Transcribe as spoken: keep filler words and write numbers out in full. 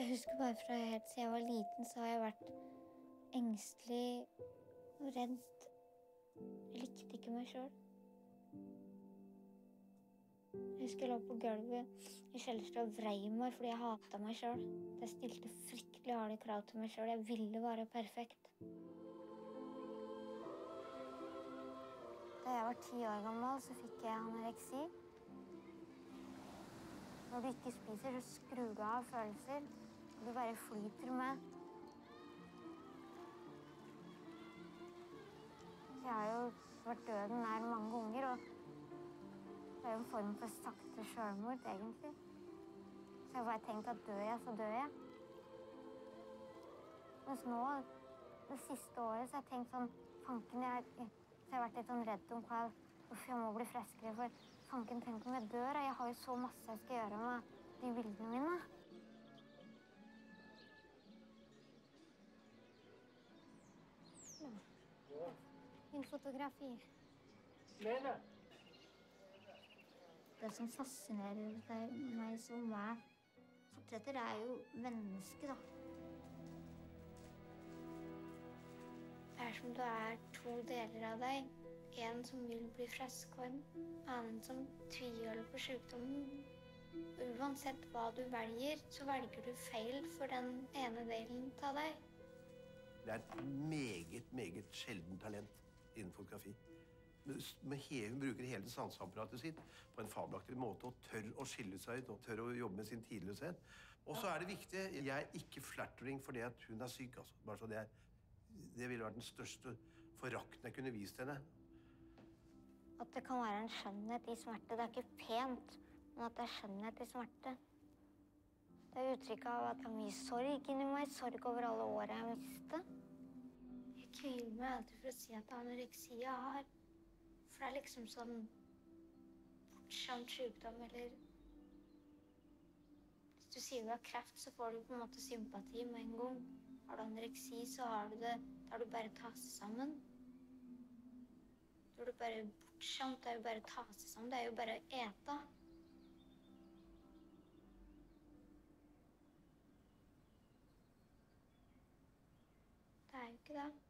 Jeg husker bare fra helt siden jeg var liten, så har jeg vært engstelig og redd. Jeg likte ikke meg selv. Jeg husker jeg lå på gulvet i kjellerstua og vrei meg fordi jeg hatet meg selv. Jeg stilte fryktelig harde krav til meg selv. Jeg ville være perfekt. Da jeg var ti år gammel, så fikk jeg anoreksi. Når du ikke spiser, så skrur du av følelser. Du bare flyter med. Jeg har jo vært døden nær mange ganger, og det er jo en form for sakte selvmord, egentlig. Så jeg har bare tenkt at dør jeg, så dør jeg. Mens nå, det siste året, så har jeg tenkt sånn, fanken, jeg, så jeg har vært litt sånn redd om hva, hvorfor jeg må bli friskere, for fanken, tenk om jeg dør, og jeg har jo så masse jeg skal gjøre med de bildene mine. Ja. Min fotografi. Lene! Det som fascinerer meg som hver portretter er jo mennesket, da. Det er som det er to deler av deg. En som vil bli frisk, og en annen som tviholder på sykdommen. Uansett hva du velger, så velger du feil for den ene delen av deg. Det er et meget, meget sjelden talent innen fotografi. Hun bruker hele sanseapparatet sitt på en fabelaktig måte og tør å skille seg ut og tør å jobbe med sin tidløshet. Og så er det viktig, jeg er ikke flattering for det at hun er syk. Altså. Bare så det, er, det ville vært den største forakten jeg kunne vist henne. At det kan være en skjønnhet i smerte. Det er ikke pent, men at det er skjønnhet i smerte. Det er uttrykket av at det er mye sorg inni meg, sorg over alle årene jeg mistet. Jeg kviler meg alltid for å si at anoreksi jeg har. For det er liksom sånn bortskjemt sykdom, eller hvis du sier du har kreft, så får du på en måte sympati med en gang. Har du anoreksi, så har du det, da er du bare ta seg sammen. Da er du bare bortskjemt, det er jo bare ta seg sammen, det er jo bare å ete. Det er jo ikke det.